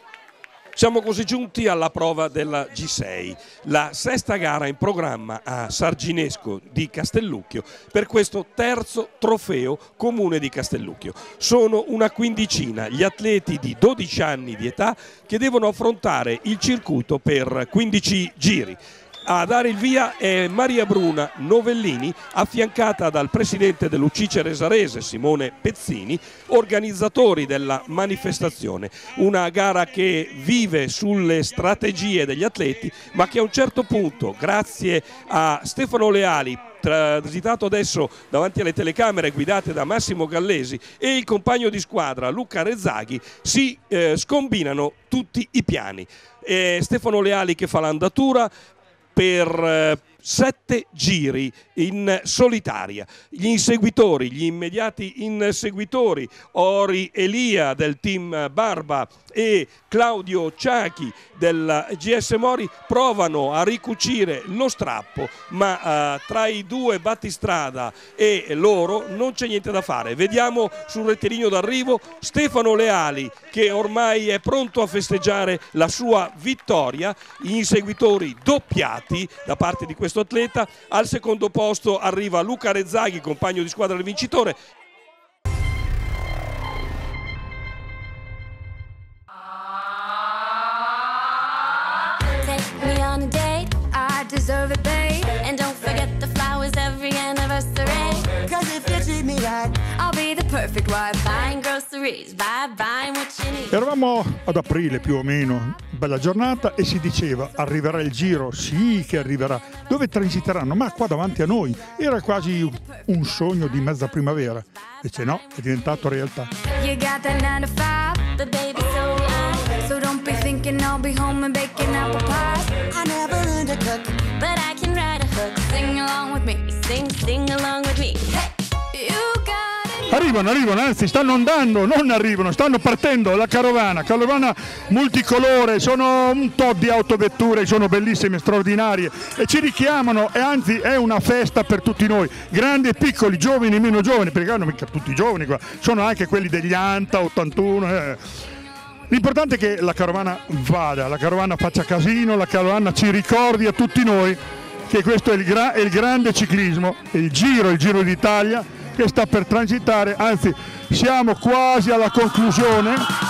Speaker 10: Siamo così giunti alla prova della G sei, la sesta gara in programma a Sarginesco di Castellucchio per questo terzo trofeo comune di Castellucchio. Sono una quindicina gli atleti di dodici anni di età che devono affrontare il circuito per quindici giri. A dare il via è Maria Bruna Novellini, affiancata dal presidente dell'U C I Ceresarese Simone Pezzini, organizzatori della manifestazione. Una gara che vive sulle strategie degli atleti, ma che a un certo punto, grazie a Stefano Leali, transitato adesso davanti alle telecamere guidate da Massimo Gallesi, e il compagno di squadra Luca Rezzaghi, si eh, scombinano tutti i piani. E Stefano Leali che fa l'andatura per eh, sette giri in solitaria. Gli inseguitori, gli immediati inseguitori, Ori Elia del team Barba e Claudio Ciachi del G S Mori, provano a ricucire lo strappo, ma eh, tra i due battistrada e loro non c'è niente da fare. Vediamo sul rettilineo d'arrivo Stefano Leali, che ormai è pronto a festeggiare la sua vittoria. Gli inseguitori doppiati da parte di questo atleta. Al secondo posto arriva Luca Rezzaghi, compagno di squadra del vincitore.
Speaker 14: Eravamo ad aprile più o meno, bella giornata, e si diceva arriverà il Giro, sì che arriverà, dove transiteranno? Ma qua davanti a noi. Era quasi un sogno di mezza primavera, invece no, è diventato realtà. arrivano, arrivano, anzi stanno andando, non arrivano, stanno partendo la carovana, carovana multicolore, sono un tot di autovetture, sono bellissime, straordinarie e ci richiamano e anzi è una festa per tutti noi, grandi e piccoli, giovani e meno giovani, perché hanno mica tutti i giovani qua, sono anche quelli degli Anta, ottantuno. Eh. L'importante è che la carovana vada, la carovana faccia casino, la carovana ci ricordi a tutti noi che questo è il, gra- è il grande ciclismo, il Giro, il Giro d'Italia che sta per transitare, anzi siamo quasi alla conclusione.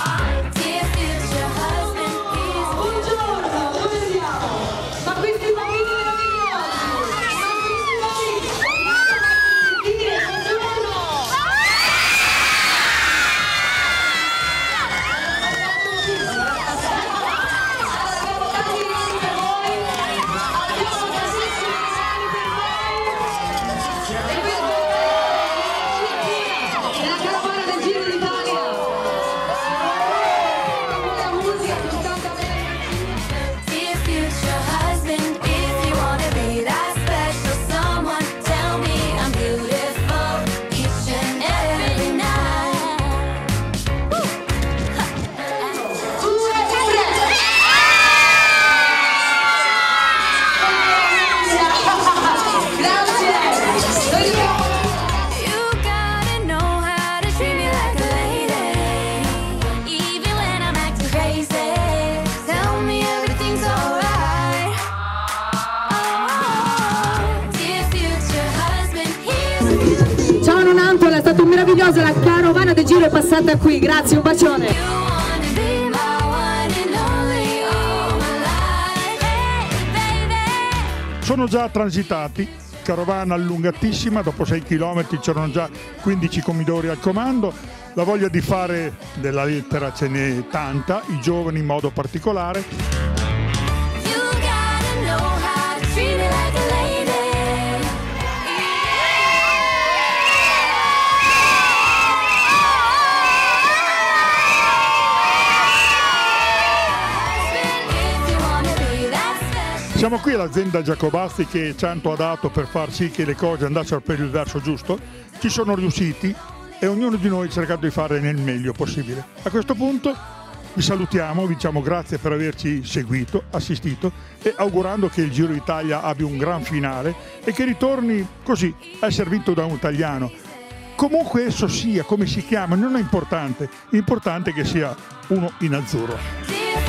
Speaker 15: Ciao Nonantola, è stata meravigliosa, la carovana del Giro è passata qui, grazie, un bacione.
Speaker 14: Sono già transitati, carovana allungatissima, dopo sei chilometri c'erano già quindici commodori al comando, la voglia di fare della lettera ce n'è tanta, i giovani in modo particolare. Siamo qui all'azienda Giacobazzi che tanto ha dato per far sì che le cose andassero per il verso giusto, ci sono riusciti e ognuno di noi ha cercato di fare nel meglio possibile. A questo punto vi salutiamo, vi diciamo grazie per averci seguito, assistito e augurando che il Giro d'Italia abbia un gran finale e che ritorni così a essere vinto da un italiano. Comunque esso sia, come si chiama, non è importante, l'importante è che sia uno in azzurro.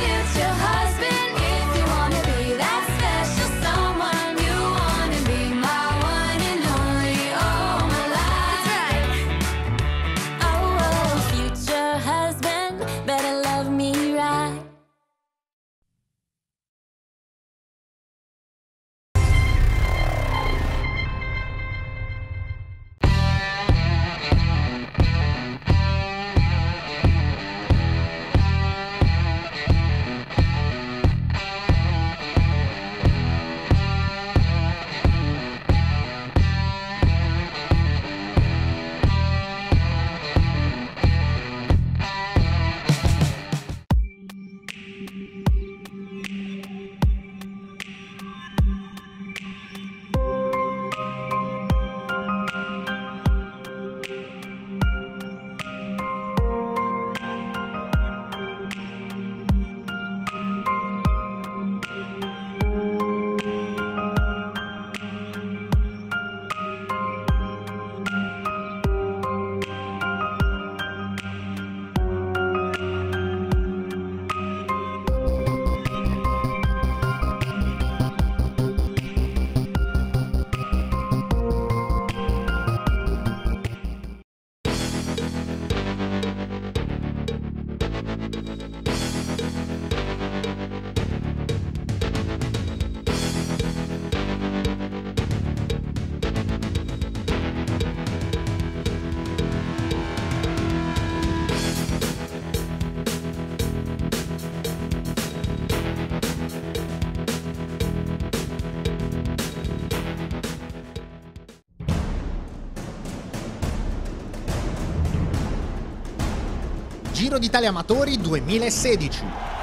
Speaker 16: Giro d'Italia Amatori duemilasedici.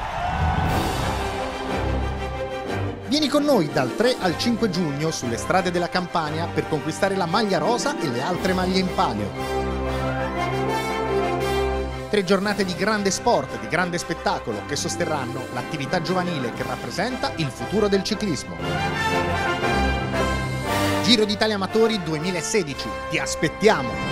Speaker 16: Vieni con noi dal tre al cinque giugno sulle strade della Campania per conquistare la maglia rosa e le altre maglie in palio. Tre giornate di grande sport, di grande spettacolo che sosterranno l'attività giovanile che rappresenta il futuro del ciclismo. Giro d'Italia Amatori duemilasedici, ti aspettiamo!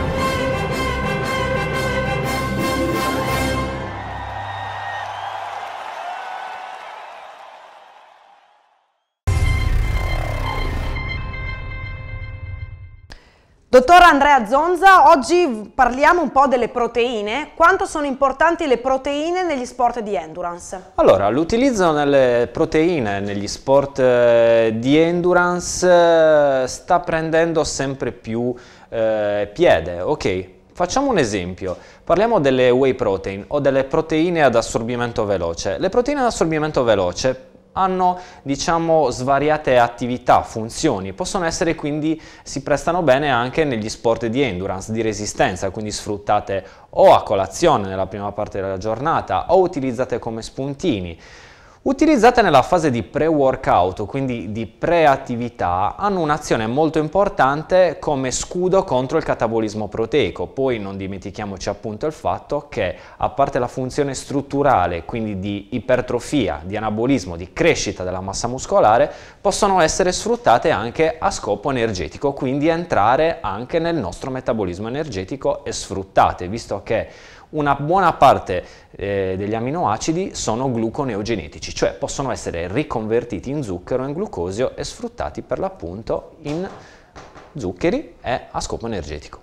Speaker 17: Dottor Andrea Zonza, oggi parliamo un po' delle proteine. Quanto sono importanti le proteine negli sport di endurance?
Speaker 18: Allora, l'utilizzo delle proteine negli sport eh, di endurance eh, sta prendendo sempre più eh, piede. Ok, facciamo un esempio. Parliamo delle whey protein o delle proteine ad assorbimento veloce. Le proteine ad assorbimento veloce hanno, diciamo, svariate attività, funzioni, possono essere, quindi si prestano bene anche negli sport di endurance, di resistenza, quindi sfruttate o a colazione nella prima parte della giornata o utilizzate come spuntini. Utilizzate nella fase di pre-workout, quindi di pre-attività, hanno un'azione molto importante come scudo contro il catabolismo proteico. Poi non dimentichiamoci appunto il fatto che, a parte la funzione strutturale, quindi di ipertrofia, di anabolismo, di crescita della massa muscolare, possono essere sfruttate anche a scopo energetico, quindi entrare anche nel nostro metabolismo energetico e sfruttate, visto che una buona parte eh, degli aminoacidi sono gluconeogenetici, cioè possono essere riconvertiti in zucchero e in glucosio e sfruttati per l'appunto in zuccheri e a scopo energetico.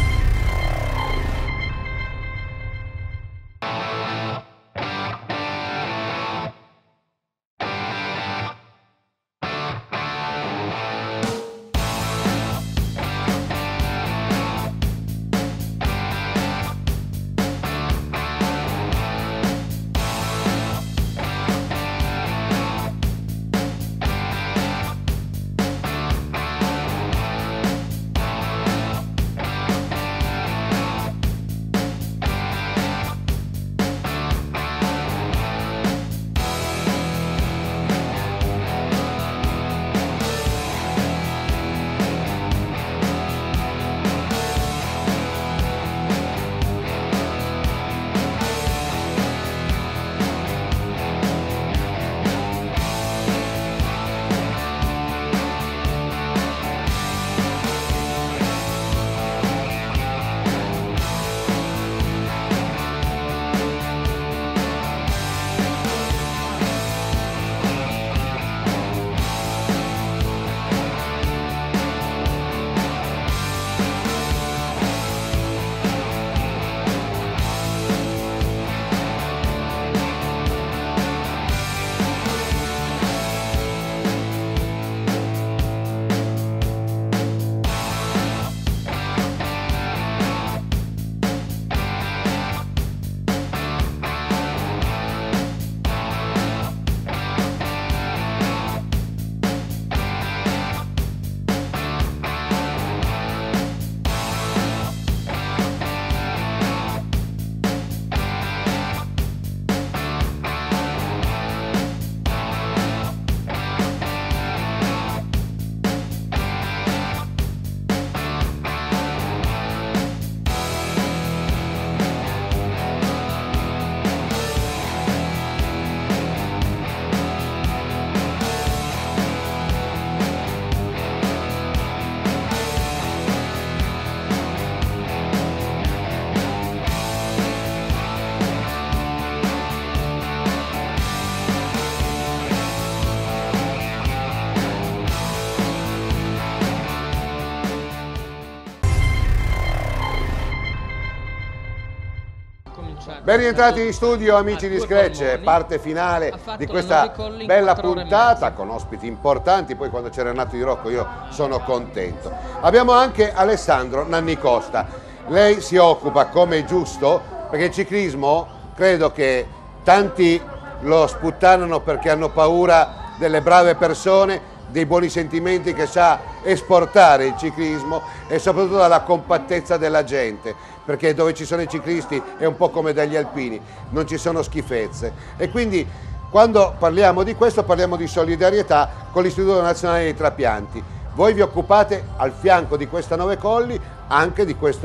Speaker 1: Ben rientrati in studio amici di Scratch, parte finale di questa bella puntata con ospiti importanti, poi quando c'è Renato Di Rocco io sono contento. Abbiamo anche Alessandro Nannicosta, lei si occupa, come è giusto, perché il ciclismo credo che tanti lo sputtanano perché hanno paura delle brave persone, dei buoni sentimenti che sa esportare il ciclismo e soprattutto dalla compattezza della gente, perché dove ci sono i ciclisti è un po' come dagli alpini, non ci sono schifezze. E quindi quando parliamo di questo parliamo di solidarietà con l'Istituto Nazionale dei Trapianti. Voi vi occupate al fianco di questa Nove Colli anche di questo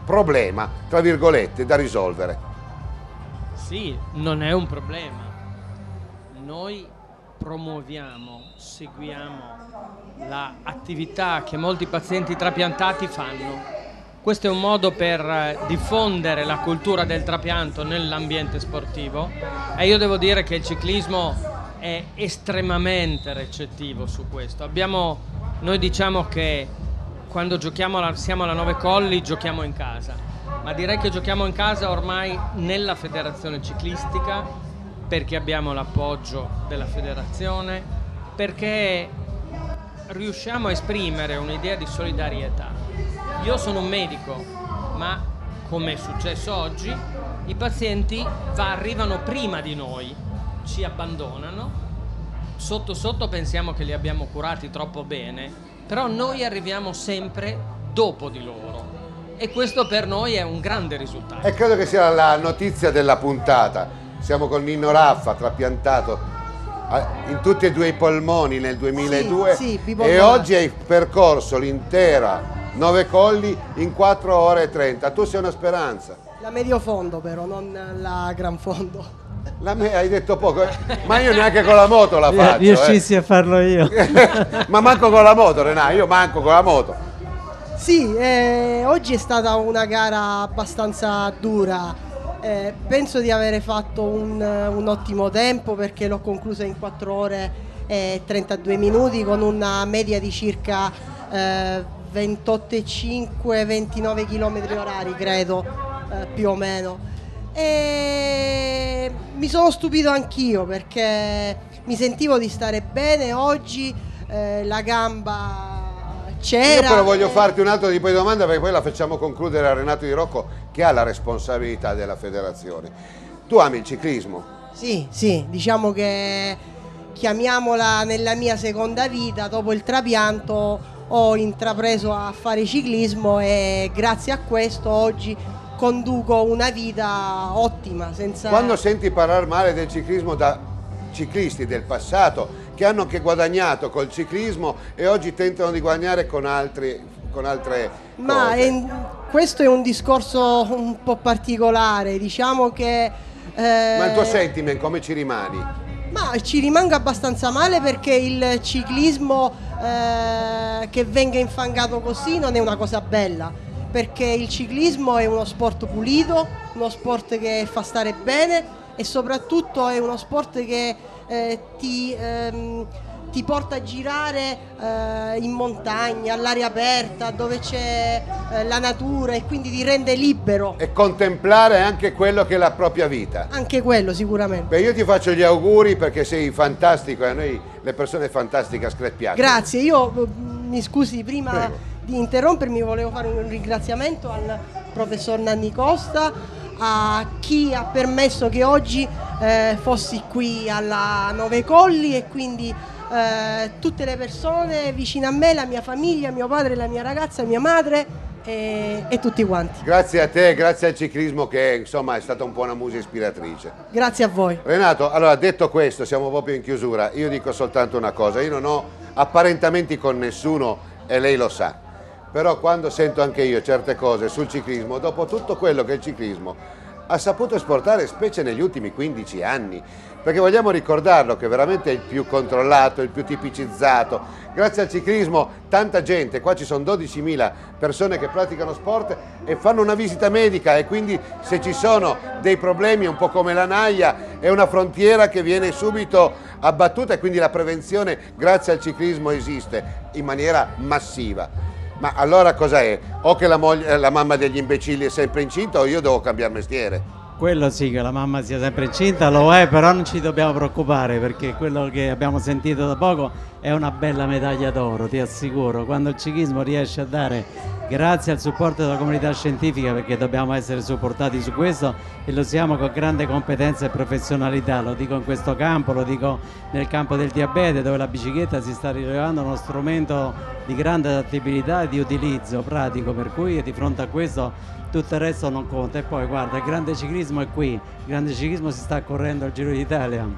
Speaker 1: problema, tra virgolette, da risolvere.
Speaker 19: Sì, non è un problema. Noi promuoviamo, seguiamo l'attività che molti pazienti trapiantati fanno. Questo è un modo per diffondere la cultura del trapianto nell'ambiente sportivo e io devo dire che il ciclismo è estremamente recettivo su questo. Abbiamo, noi diciamo che quando giochiamo alla, siamo alla Nove Colli giochiamo in casa, ma direi che giochiamo in casa ormai nella federazione ciclistica, perché abbiamo l'appoggio della federazione, perché riusciamo a esprimere un'idea di solidarietà. Io sono un medico, ma come è successo oggi, i pazienti va, arrivano prima di noi, ci abbandonano, sotto sotto pensiamo che li abbiamo curati troppo bene, però noi arriviamo sempre dopo di loro e questo per noi è un grande risultato.
Speaker 1: E credo che sia la notizia della puntata. Siamo con Nino Raffa, trapiantato in tutti e due i polmoni nel duemiladue,
Speaker 20: sì, sì,
Speaker 1: e oggi hai percorso l'intera Nove Colli in quattro ore e trenta. Tu sei una speranza.
Speaker 20: La medio fondo però, non la gran fondo.
Speaker 1: La me hai detto poco, ma io neanche con la moto la faccio.
Speaker 9: Riuscissi
Speaker 1: eh.
Speaker 9: a farlo io.
Speaker 1: Ma manco con la moto, Renato, io manco con la moto.
Speaker 20: Sì, eh, oggi è stata una gara abbastanza dura. Eh, penso di avere fatto un, un ottimo tempo perché l'ho conclusa in quattro ore e trentadue minuti con una media di circa eh, ventotto virgola cinque ventinove chilometri orari, credo, eh, più o meno. E mi sono stupito anch'io perché mi sentivo di stare bene oggi, eh, la gamba c'era.
Speaker 1: Io però voglio farti un altro tipo di domanda perché poi la facciamo concludere a Renato Di Rocco che ha la responsabilità della federazione. Tu ami il ciclismo?
Speaker 20: Sì, sì, diciamo che chiamiamola nella mia seconda vita, dopo il trapianto ho intrapreso a fare ciclismo e grazie a questo oggi conduco una vita ottima. Senza...
Speaker 1: Quando senti parlare male del ciclismo da ciclisti del passato che hanno anche guadagnato col ciclismo e oggi tentano di guadagnare con, altri, con altre
Speaker 20: Ma
Speaker 1: cose.
Speaker 20: È, questo è un discorso un po' particolare, diciamo che... Eh...
Speaker 1: Ma il tuo sentiment come ci rimani?
Speaker 20: Ma ci rimango abbastanza male perché il ciclismo eh, che venga infangato così non è una cosa bella, perché il ciclismo è uno sport pulito, uno sport che fa stare bene e soprattutto è uno sport che eh, ti, ehm, ti porta a girare eh, in montagna, all'aria aperta, dove c'è eh, la natura e quindi ti rende libero.
Speaker 1: E contemplare anche quello che è la propria vita.
Speaker 20: Anche quello sicuramente.
Speaker 1: Beh, io ti faccio gli auguri perché sei fantastico e a noi le persone fantastiche screppiate.
Speaker 20: Grazie, io mi scusi prima
Speaker 1: Prego.
Speaker 20: di interrompermi, volevo fare un ringraziamento al professor Nanni Costa, a chi ha permesso che oggi eh, fossi qui alla Nove Colli e quindi eh, tutte le persone vicine a me, la mia famiglia, mio padre, la mia ragazza, mia madre e, e tutti quanti.
Speaker 1: Grazie a te, grazie al ciclismo che insomma è stata un po' una musa ispiratrice.
Speaker 20: Grazie a voi.
Speaker 1: Renato, allora detto questo, siamo proprio in chiusura, io dico soltanto una cosa, io non ho apparentamenti con nessuno e lei lo sa. Però quando sento anche io certe cose sul ciclismo, dopo tutto quello che il ciclismo ha saputo esportare, specie negli ultimi quindici anni, perché vogliamo ricordarlo che veramente è il più controllato, il più tipicizzato. Grazie al ciclismo tanta gente, qua ci sono dodicimila persone che praticano sport e fanno una visita medica e quindi se ci sono dei problemi, un po' come la naia, è una frontiera che viene subito abbattuta e quindi la prevenzione grazie al ciclismo esiste in maniera massiva. Ma allora cosa è? O che la, moglie, la mamma degli imbecilli è sempre incinta o io devo cambiare mestiere?
Speaker 9: Quello sì, che la mamma sia sempre incinta, lo è, però non ci dobbiamo preoccupare perché quello che abbiamo sentito da poco è una bella medaglia d'oro, ti assicuro. Quando il ciclismo riesce a dare, grazie al supporto della comunità scientifica, perché dobbiamo essere supportati su questo e lo siamo con grande competenza e professionalità, lo dico in questo campo, lo dico nel campo del diabete dove la bicicletta si sta rilevando uno strumento di grande adattabilità e di utilizzo pratico, per cui di fronte a questo tutto il resto non conta. E poi guarda, il grande ciclismo è qui, il grande ciclismo si sta correndo al Giro d'Italia.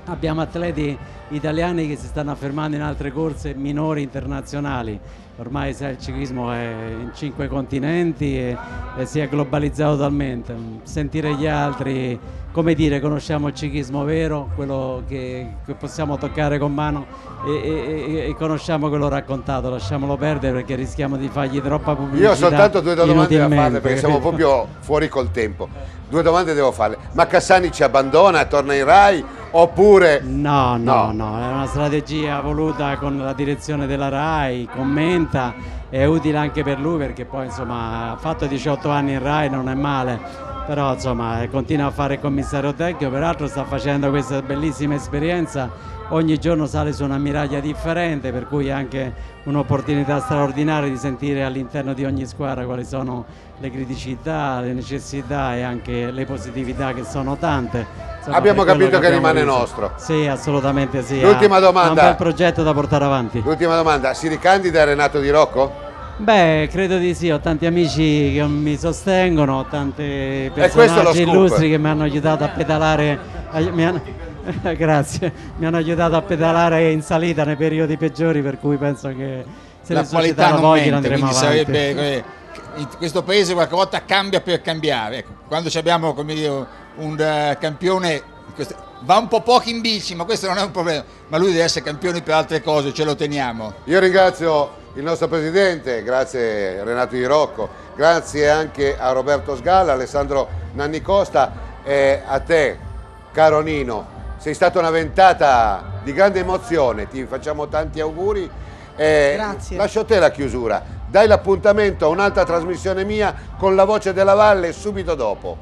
Speaker 9: abbiamo atleti italiani che si stanno affermando in altre corse minori internazionali. Ormai sai, il ciclismo è in cinque continenti e, e si è globalizzato talmente. Sentire gli altri, come dire, conosciamo il ciclismo vero, quello che, che possiamo toccare con mano e, e, e conosciamo quello raccontato, lasciamolo perdere perché rischiamo di fargli troppa pubblicità.
Speaker 1: Io ho soltanto due domande da farle perché siamo proprio fuori col tempo. Due domande devo farle. Ma Cassani ci abbandona, torna in Rai oppure...
Speaker 9: No, no, no, no, è una strategia voluta con la direzione della Rai, commenta, è utile anche per lui perché poi insomma ha fatto diciotto anni in Rai, non è male, però insomma continua a fare il commissario tecnico, peraltro sta facendo questa bellissima esperienza, ogni giorno sale su un'ammiraglia differente, per cui è anche un'opportunità straordinaria di sentire all'interno di ogni squadra quali sono le criticità, le necessità e anche le positività che sono tante. Insomma,
Speaker 1: abbiamo capito che,
Speaker 9: che
Speaker 1: rimane
Speaker 9: visto.
Speaker 1: nostro.
Speaker 9: Sì, assolutamente sì.
Speaker 1: L'ultima domanda.
Speaker 9: Ha un bel progetto da portare avanti.
Speaker 1: L'ultima domanda, si ricandida Renato Di Rocco?
Speaker 9: Beh, credo di sì, ho tanti amici che mi sostengono, ho tanti personaggi illustri che mi hanno aiutato a pedalare, mi hanno, grazie, mi hanno aiutato a pedalare in salita nei periodi peggiori, per cui penso che se
Speaker 8: la
Speaker 9: le
Speaker 8: qualità
Speaker 9: società
Speaker 8: non
Speaker 9: vogliono
Speaker 8: mente,
Speaker 9: andremo
Speaker 8: quindi
Speaker 9: avanti.
Speaker 8: sarebbe, in questo paese qualche volta cambia per cambiare, ecco, quando abbiamo come dire, un uh, campione questo, va un po' poco in bici, ma questo non è un problema, ma lui deve essere campione per altre cose, ce lo teniamo.
Speaker 1: Io ringrazio il nostro presidente, grazie Renato Di Rocco, grazie anche a Roberto Sgalla, Alessandro Nanni Costa e a te caro Nino, sei stata una ventata di grande emozione, ti facciamo tanti auguri e
Speaker 20: grazie.
Speaker 1: Lascio a te la chiusura, dai l'appuntamento a un'altra trasmissione mia con La Voce della Valle subito dopo.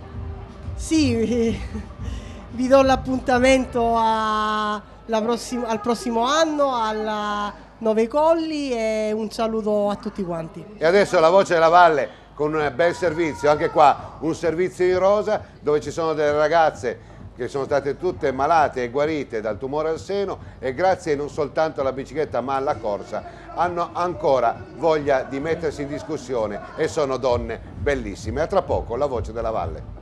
Speaker 20: Sì, vi do l'appuntamento al prossimo anno, alla Nove Colli, e un saluto a tutti quanti.
Speaker 1: E adesso La Voce della Valle con un bel servizio, anche qua un servizio in rosa dove ci sono delle ragazze che sono state tutte malate e guarite dal tumore al seno e grazie non soltanto alla bicicletta ma alla corsa hanno ancora voglia di mettersi in discussione e sono donne bellissime. A tra poco La Voce della Valle.